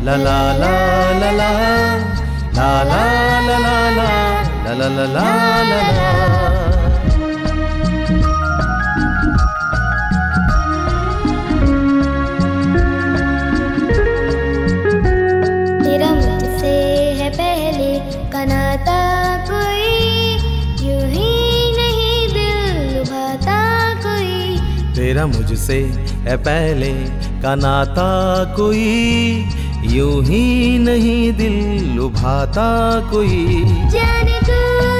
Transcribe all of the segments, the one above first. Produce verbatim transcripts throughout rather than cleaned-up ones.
ला ला ला ला ला ला ला ला ला ला ला ला ला ला। तेरा मुझसे है पहले का नाता, कोई यूं ही नहीं दिल लुभाता कोई। तेरा मुझसे है पहले का नाता, कोई यूं ही नहीं दिल लुभाता कोई। जाने तू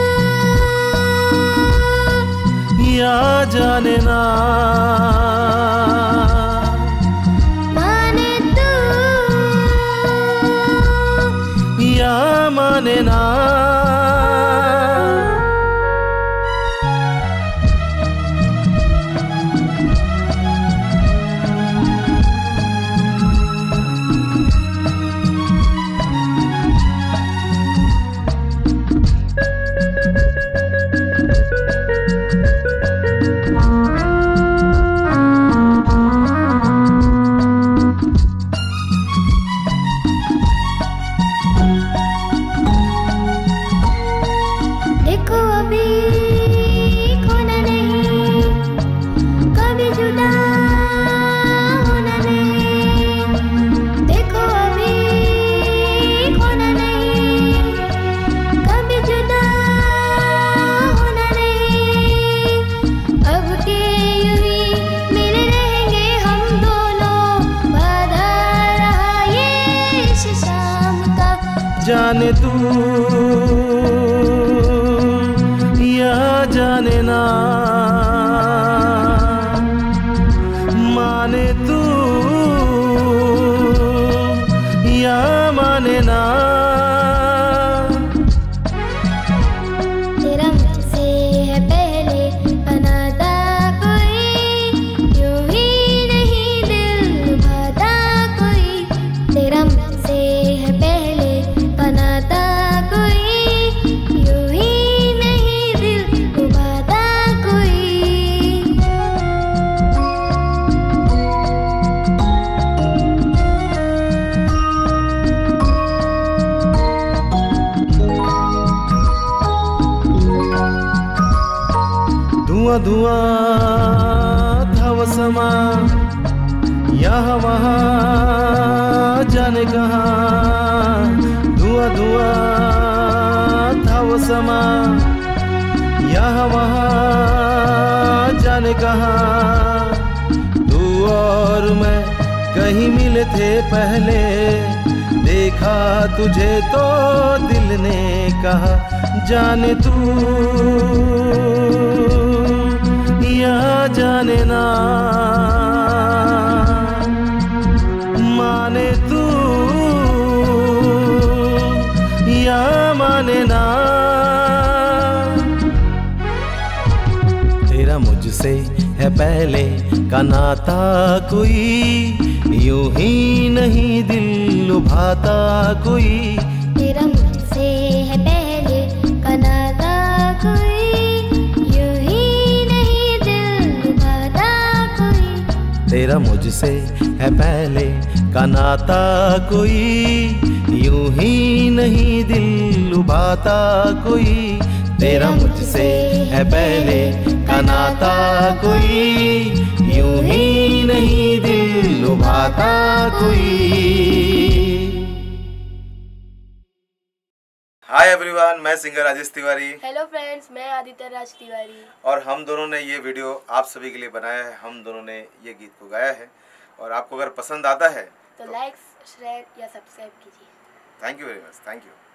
या जाने ना, माने तू या माने ना। देखो अभी खोना नहीं, कभी जुदा होना नहीं। देखो अभी खोना नहीं, कभी जुदा होना नहीं। अब के यूं ही मिले रहेंगे हम दोनों, बाधा रहा ये इस शाम का। जाने तू या जाने ना, माने तू या माने ना। तेरा मुझसे है पहले का नाता, कोई यूं ही नहीं दिल लुभाता कोई। तेरा मुझसे है पहले का नाता, कोई यूं ही नहीं दिल लुभाता कोई। धुआं धुआं था वो समा, यहाँ वहाँ जाने कहाँ। धुआं धुआं था वो समा, यहाँ वहाँ जाने कहाँ। तू और मैं कहीं मिले थे पहले, देखा तुझे तो दिल ने कहा। जाने तू या जाने ना, माने तू या माने ना। तेरा मुझसे है पहले का नाता, कोई यूं ही नहीं दिल लुभाता कोई। तेरा मुझसे है पहले का नाता, कोई यूं ही नहीं दिल लुभाता कोई। तेरा मुझसे है पहले का नाता, कोई यूं ही नहीं दिल लुभाता कोई। तेरा मुझसे है पहले का नाता, कोई यूं ही नहीं दिल लुभाता कोई। हाय एवरीवन, मैं singer Rajesh Tiwari. Hello friends, मैं आदित्य राज तिवारी। और हम दोनों ने ये वीडियो आप सभी के लिए बनाया है। हम दोनों ने ये गीत को गाया है और आपको अगर पसंद आता है तो लाइक, शेयर या सब्सक्राइब कीजिए। Thank you very much. Thank you.